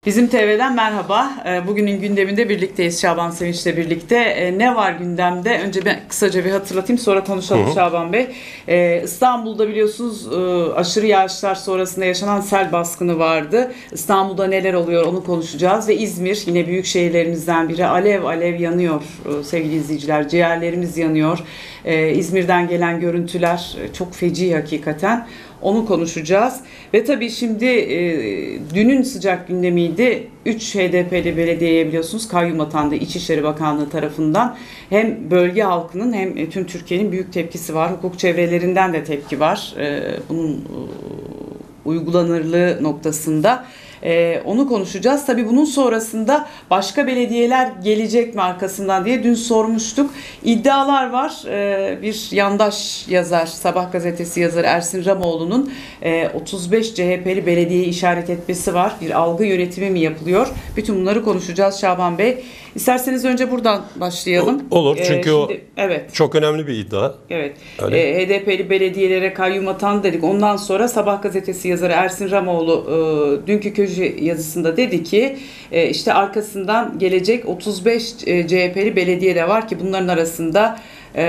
Bizim TV'den merhaba. Bugünün gündeminde birlikteyiz Şaban Sevinç'le birlikte. Ne var gündemde? Önce ben kısaca bir hatırlatayım, sonra konuşalım Şaban Bey. İstanbul'da biliyorsunuz aşırı yağışlar sonrasında yaşanan sel baskını vardı. İstanbul'da neler oluyor onu konuşacağız ve İzmir yine büyük şehirlerimizden biri alev alev yanıyor sevgili izleyiciler. Ciğerlerimiz yanıyor. İzmir'den gelen görüntüler çok feci hakikaten. Onu konuşacağız. Ve tabii şimdi dünün sıcak gündemiydi. 3 HDP'li belediyeye biliyorsunuz kayyum atandı İçişleri Bakanlığı tarafından. Hem bölge halkının hem tüm Türkiye'nin büyük tepkisi var. Hukuk çevrelerinden de tepki var. Bunun uygulanırlığı noktasında. Onu konuşacağız. Tabii bunun sonrasında başka belediyeler gelecek mi arkasından diye dün sormuştuk. İddialar var. Bir yandaş yazar, Sabah gazetesi yazarı Ersin Ramoğlu'nun 35 CHP'li belediyeyi işaret etmesi var. Bir algı yönetimi mi yapılıyor? Bütün bunları konuşacağız Şaban Bey. İsterseniz önce buradan başlayalım. Olur çünkü şimdi, evet. Çok önemli bir iddia. Evet. HDP'li belediyelere kayyum atandı dedik. Ondan sonra Sabah gazetesi yazarı Ersin Ramoğlu dünkü köşe yazısında dedi ki işte arkasından gelecek 35 CHP'li belediye de var ki bunların arasında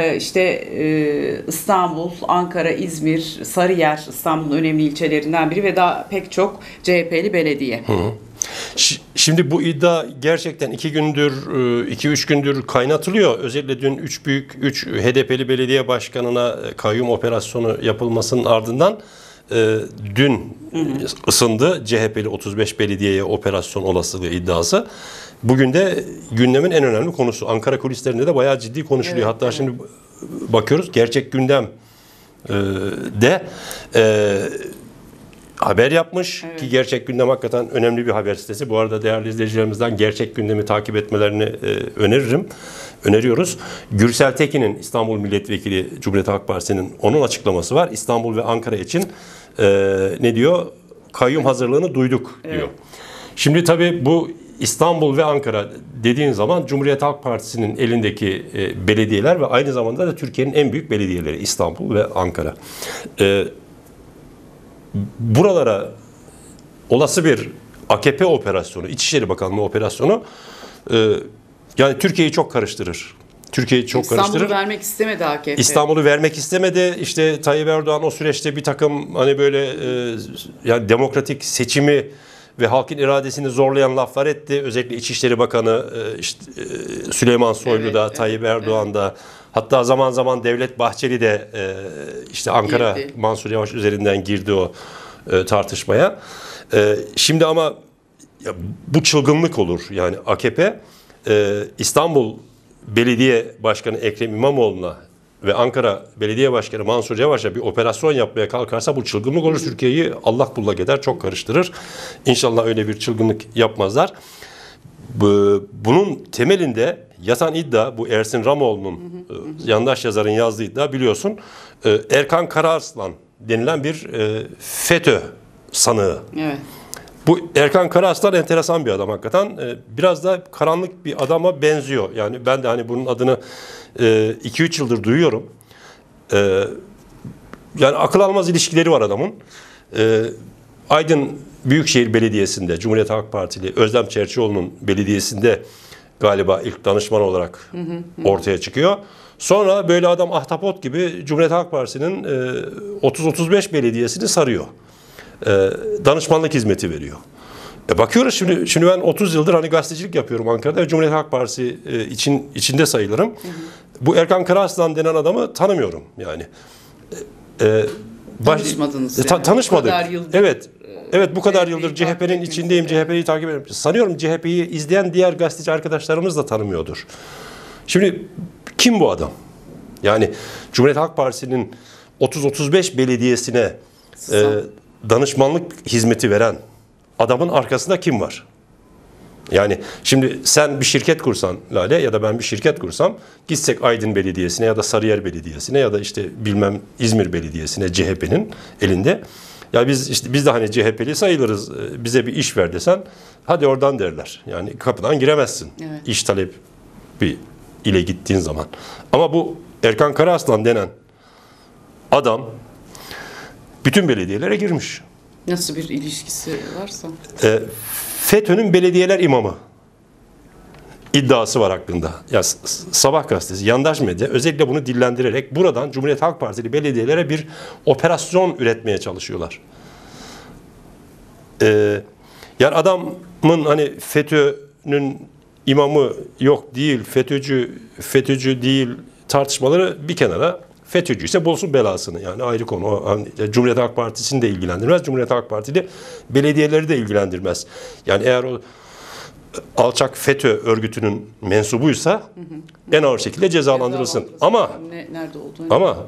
İstanbul, Ankara, İzmir, Sarıyer İstanbul'un önemli ilçelerinden biri ve daha pek çok CHP'li belediye. Şimdi bu iddia gerçekten 2-3 gündür kaynatılıyor. Özellikle dün 3 HDP'li belediye başkanına kayyum operasyonu yapılmasının ardından dün ısındı CHP'li 35 belediyeye operasyon olasılığı iddiası. Bugün de gündemin en önemli konusu. Ankara kulislerinde de bayağı ciddi konuşuluyor. Evet, hatta şimdi bakıyoruz gerçek gündem de haber yapmış ki Gerçek Gündem hakikaten önemli bir haber sitesi. Bu arada değerli izleyicilerimizden Gerçek Gündem'i takip etmelerini öneriyoruz. Gürsel Tekin'in İstanbul Milletvekili Cumhuriyet Halk Partisi'nin onun açıklaması var. İstanbul ve Ankara için ne diyor? Kayyum hazırlığını duyduk diyor. Evet. Şimdi tabii bu İstanbul ve Ankara dediğin zaman Cumhuriyet Halk Partisi'nin elindeki belediyeler ve aynı zamanda da Türkiye'nin en büyük belediyeleri İstanbul ve Ankara. Buralara olası bir AKP operasyonu, İçişleri Bakanlığı operasyonu yani Türkiye'yi çok karıştırır. İstanbul'u vermek istemedi AKP. İstanbul'u vermek istemedi. İşte Tayyip Erdoğan o süreçte bir takım hani böyle yani demokratik seçimi ve halkın iradesini zorlayan laflar etti. Özellikle İçişleri Bakanı Süleyman Soylu da Tayyip Erdoğan da hatta zaman zaman Devlet Bahçeli de işte Ankara Mansur Yavaş üzerinden girdi o tartışmaya. Şimdi ama ya, bu çılgınlık olur. Yani AKP İstanbul Belediye Başkanı Ekrem İmamoğlu'na ve Ankara Belediye Başkanı Mansur Yavaş'a bir operasyon yapmaya kalkarsa bu çılgınlık olur. Türkiye'yi allak bullak eder, çok karıştırır. İnşallah öyle bir çılgınlık yapmazlar. Bunun temelinde yatan iddia, bu Ersin Ramoğlu'nun yandaş yazarın yazdığı iddia biliyorsun. Erkan Karaaslan denilen bir FETÖ sanığı. Evet. Bu Erkan Karaaslan enteresan bir adam hakikaten. Biraz da karanlık bir adama benziyor. Yani ben de hani bunun adını 2-3 yıldır duyuyorum. Yani akıl almaz ilişkileri var adamın. Aydın Büyükşehir Belediyesi'nde Cumhuriyet Halk Partili Özlem Çerçioğlu'nun belediyesinde galiba ilk danışman olarak ortaya çıkıyor. Sonra böyle adam ahtapot gibi Cumhuriyet Halk Partisi'nin 30-35 belediyesini sarıyor. Danışmanlık hizmeti veriyor. Bakıyoruz şimdi ben 30 yıldır hani gazetecilik yapıyorum Ankara'da ve Cumhuriyet Halk Partisi içinde sayılırım. Bu Erkan Karaaslan denen adamı tanımıyorum yani. Tanışmadınız yani. Tanışmadık. Evet bu kadar yıldır CHP'nin içindeyim, CHP'yi takip ediyorum. Sanıyorum CHP'yi izleyen diğer gazeteci arkadaşlarımız da tanımıyordur. Şimdi kim bu adam? Yani Cumhuriyet Halk Partisi'nin 30-35 belediyesine danışmanlık hizmeti veren adamın arkasında kim var? Yani şimdi sen bir şirket kursan Lale ya da ben bir şirket kursam gitsek Aydın Belediyesi'ne ya da Sarıyer Belediyesi'ne ya da işte bilmem İzmir Belediyesi'ne CHP'nin elinde. Ya biz de hani CHP'li sayılırız. Bize bir iş ver desen hadi oradan derler. Yani kapıdan giremezsin. Evet. İş talebi ile gittiğin zaman. Ama bu Erkan Karaaslan denen adam bütün belediyelere girmiş. Nasıl bir ilişkisi varsa. FETÖ'nün belediyeler imamı iddiası var hakkında. Ya Sabah gazetesi, yandaş medya özellikle bunu dillendirerek buradan Cumhuriyet Halk Partili belediyelere bir operasyon üretmeye çalışıyorlar. Yani adamın hani FETÖ'nün imamı yok değil, FETÖ'cü değil tartışmaları bir kenara. FETÖ'cü ise bulsun belasını, yani ayrı konu. O, hani, Cumhuriyet Halk Partisi'ni de ilgilendirmez. Cumhuriyet Halk Partili belediyeleri de ilgilendirmez. Yani eğer o alçak FETÖ örgütünün mensubuysa en ağır şekilde cezalandırılsın. Ama nerede olduğunu. ama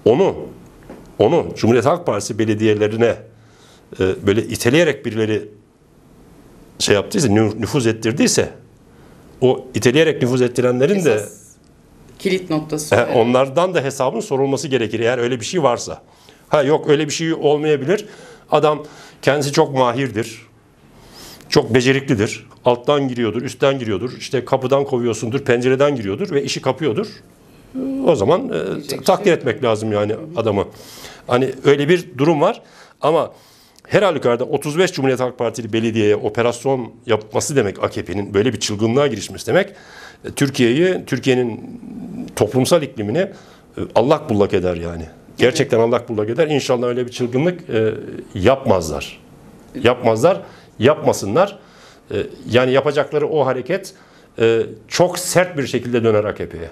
onu Cumhuriyet Halk Partisi belediyelerine böyle iteleyerek birileri şey yaptıysa, nüfuz ettirdiyse, o iteleyerek nüfuz ettirenlerin de kilit noktası. onlardan da hesabın sorulması gerekir eğer öyle bir şey varsa. Ha yok, öyle bir şey olmayabilir. Adam kendisi çok mahirdir. Çok beceriklidir. Alttan giriyordur, üstten giriyordur. İşte kapıdan kovuyorsundur, pencereden giriyordur ve işi kapıyordur. O zaman takdir etmek lazım yani adamı. Hani öyle bir durum var. Ama her halükarda 35 Cumhuriyet Halk Partili belediyeye operasyon yapması demek, AKP'nin böyle bir çılgınlığa girişmesi demek, Türkiye'nin toplumsal iklimini allak bullak eder yani. Gerçekten allak bullak eder. İnşallah öyle bir çılgınlık yapmazlar. Yapmasınlar. Yani yapacakları o hareket çok sert bir şekilde döner AKP'ye.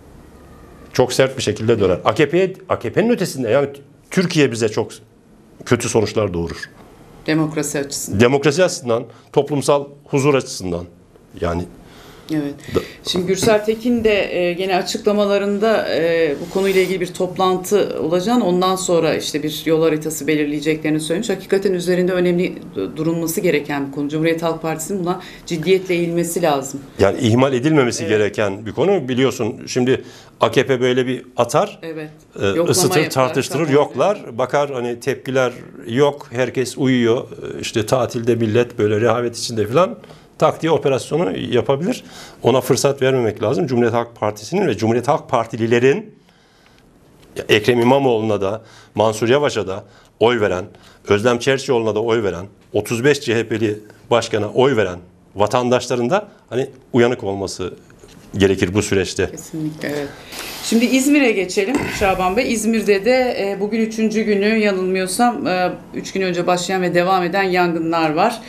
Çok sert bir şekilde döner. AKP'nin ötesinde yani Türkiye bize çok kötü sonuçlar doğurur. Demokrasi açısından. Demokrasi açısından, toplumsal huzur açısından. Yani evet. Şimdi Gürsel Tekin de gene açıklamalarında bu konuyla ilgili bir toplantı olacağını, ondan sonra işte bir yol haritası belirleyeceklerini söylemiş. Hakikaten üzerinde önemli durulması gereken bir konu. Cumhuriyet Halk Partisi'nin buna ciddiyetle eğilmesi lazım. Yani ihmal edilmemesi gereken bir konu. Biliyorsun şimdi AKP böyle bir atar, ısıtır, tartıştırır, yoklar. Bakar hani tepkiler yok, herkes uyuyor. İşte tatilde millet böyle rehavet içinde falan. Tak diye operasyonu yapabilir. Ona fırsat vermemek lazım. Cumhuriyet Halk Partisi'nin ve Cumhuriyet Halk Partililerin Ekrem İmamoğlu'na da, Mansur Yavaş'a da oy veren, Özlem Çerçioğlu'na da oy veren, 35 CHP'li başkana oy veren vatandaşların da hani uyanık olması gerekir bu süreçte. Kesinlikle, evet. Şimdi İzmir'e geçelim Şaban Bey. İzmir'de de bugün 3. günü, yanılmıyorsam 3 gün önce başlayan ve devam eden yangınlar var.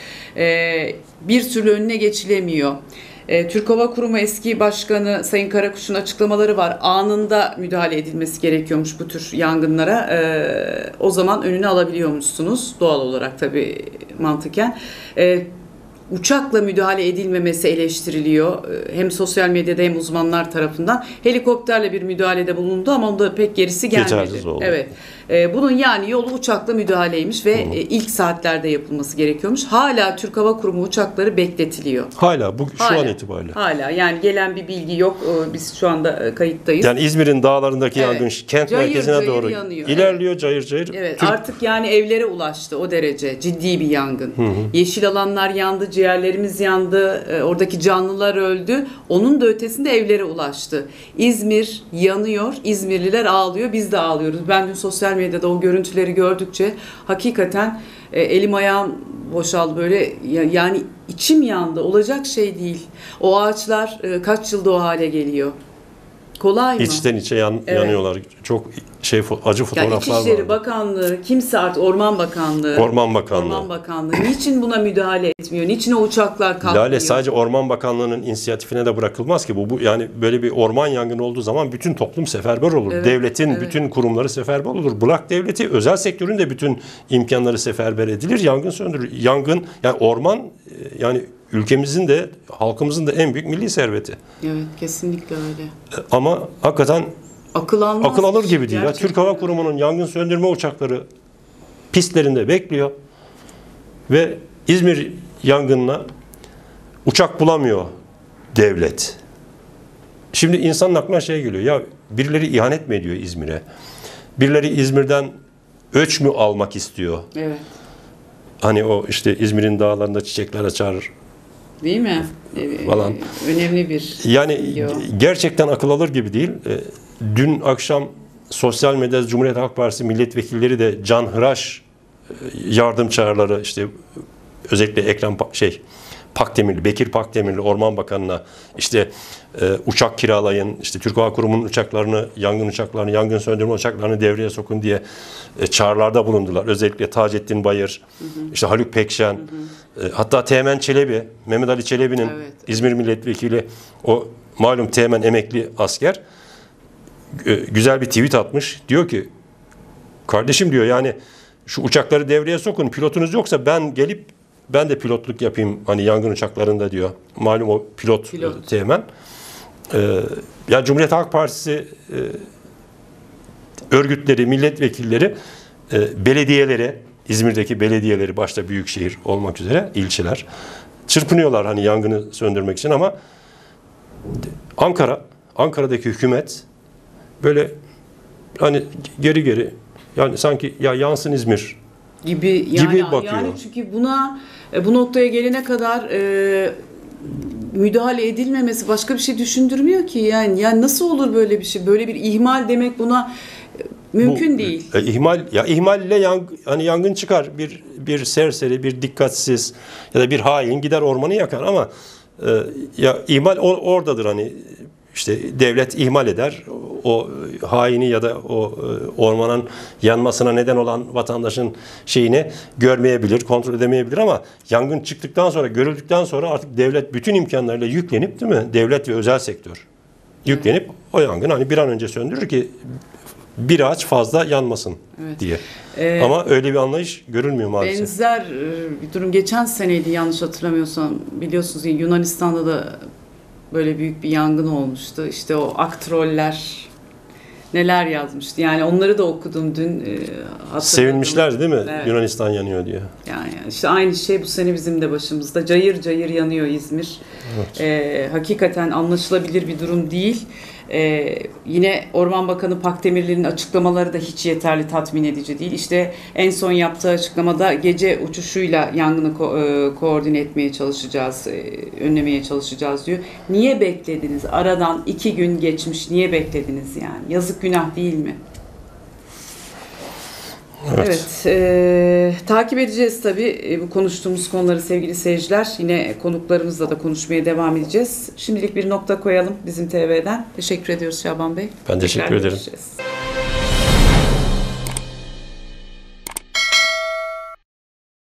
Bir türlü önüne geçilemiyor. Türk Hava Kurumu eski başkanı Sayın Karakuş'un açıklamaları var. Anında müdahale edilmesi gerekiyormuş bu tür yangınlara. O zaman önünü alabiliyormuşsunuz. Doğal olarak tabii, mantıken. Uçakla müdahale edilmemesi eleştiriliyor. Hem sosyal medyada hem uzmanlar tarafından. Helikopterle bir müdahalede bulundu ama onda pek gerisi gelmedi. Yetersiz oldu. Evet. Bunun yani yolu uçakla müdahaleymiş ve ilk saatlerde yapılması gerekiyormuş. Hala Türk Hava Kurumu uçakları bekletiliyor. Hala şu an itibariyle. Hala yani gelen bir bilgi yok. Biz şu anda kayıttayız. Yani İzmir'in dağlarındaki yangın kent cayır merkezine cayır doğru yanıyor. ilerliyor, cayır cayır. Evet, artık yani evlere ulaştı, o derece ciddi bir yangın. Yeşil alanlar yandı, ciğerlerimiz yandı, oradaki canlılar öldü. Onun da ötesinde evlere ulaştı. İzmir yanıyor, İzmirliler ağlıyor, biz de ağlıyoruz. Ben dün sosyal medyada o görüntüleri gördükçe hakikaten elim ayağım boşaldı böyle, yani içim yandı, olacak şey değil. O ağaçlar kaç yılda o hale geliyor. Kolay mı? İçten içe yanıyorlar. Çok acı fotoğraflar var. İçişleri Bakanlığı, kimse artık, Orman Bakanlığı. Orman Bakanlığı. Niçin buna müdahale etmiyor? Niçin o uçaklar kalkmıyor? Lale, sadece Orman Bakanlığı'nın inisiyatifine de bırakılmaz ki bu yani böyle bir orman yangını olduğu zaman bütün toplum seferber olur. Evet, Devletin bütün kurumları seferber olur. Bırak devleti, özel sektörün de bütün imkanları seferber edilir. Yangın söndürür. Yangın, yani orman, yani ülkemizin de halkımızın da en büyük milli serveti. Evet, kesinlikle öyle. Ama hakikaten akıl alır gibi değil. Ya. Türk Hava Kurumu'nun yangın söndürme uçakları pistlerinde bekliyor ve İzmir yangınına uçak bulamıyor devlet. Şimdi insanın aklına şey geliyor. Ya birileri ihanet mi ediyor İzmir'e? Birileri İzmir'den öç mü almak istiyor? Evet. Hani o işte İzmir'in dağlarında çiçekler açar. Değil mi? Falan. Önemli bir. Yani gerçekten akıl alır gibi değil. Dün akşam sosyal medyada Cumhuriyet Halk Partisi milletvekilleri de canhıraş yardım çağrıları, işte özellikle Pakdemirli, Bekir Pakdemirli Orman Bakanı'na işte uçak kiralayın, işte Türk Hava Kurumu'nun uçaklarını, yangın söndürme uçaklarını devreye sokun diye çağrılarda bulundular. Özellikle Taceddin Bayır, işte Haluk Pekşen, hatta Teğmen Çelebi, Mehmet Ali Çelebi'nin İzmir Milletvekili, o malum Teğmen emekli asker, güzel bir tweet atmış. Diyor ki, kardeşim diyor, yani şu uçakları devreye sokun, pilotunuz yoksa ben de pilotluk yapayım hani yangın uçaklarında diyor. Malum o pilot. Teğmen. Ya Cumhuriyet Halk Partisi örgütleri, milletvekilleri, belediyeleri, İzmir'deki belediyeleri başta büyükşehir olmak üzere ilçeler çırpınıyorlar hani yangını söndürmek için, ama Ankara'daki hükümet böyle hani geri yani sanki ya yansın İzmir gibi bakıyor. Yani çünkü bu noktaya gelene kadar müdahale edilmemesi başka bir şey düşündürmüyor ki. Yani nasıl olur böyle bir şey? Böyle bir ihmal demek buna mümkün değil. İhmalle hani yangın çıkar. Bir serseri, bir dikkatsiz ya da bir hain gider ormanı yakar, ama ya ihmal oradadır hani. İşte devlet ihmal eder, o haini ya da o ormanın yanmasına neden olan vatandaşın şeyini görmeyebilir, kontrol edemeyebilir, ama yangın çıktıktan sonra, görüldükten sonra artık devlet bütün imkanlarıyla yüklenip, değil mi? Devlet ve özel sektör yüklenip o yangını hani bir an önce söndürür ki bir ağaç fazla yanmasın diye. Ama öyle bir anlayış görülmüyor maalesef. Benzer bir durum geçen seneydi yanlış hatırlamıyorsam, biliyorsunuz Yunanistan'da da böyle büyük bir yangın olmuştu. İşte o aktroller neler yazmıştı. Yani onları da okudum dün. Sevinmişlerdi değil mi? Evet. Yunanistan yanıyor diye. Yani işte aynı şey bu sene bizim de başımızda. Cayır cayır yanıyor İzmir. Evet. Hakikaten anlaşılabilir bir durum değil. Yine Orman Bakanı Pakdemirli'nin açıklamaları da hiç yeterli tatmin edici değil. İşte en son yaptığı açıklamada gece uçuşuyla yangını koordine etmeye çalışacağız, önlemeye çalışacağız diyor. Niye beklediniz? Aradan 2 gün geçmiş. Niye beklediniz yani? Yazık, günah değil mi? Evet, takip edeceğiz tabii bu konuştuğumuz konuları sevgili seyirciler. Yine konuklarımızla da konuşmaya devam edeceğiz. Şimdilik bir nokta koyalım bizim TV'den. Teşekkür ediyoruz Şaban Bey. Ben teşekkür ederim. Görüşeceğiz.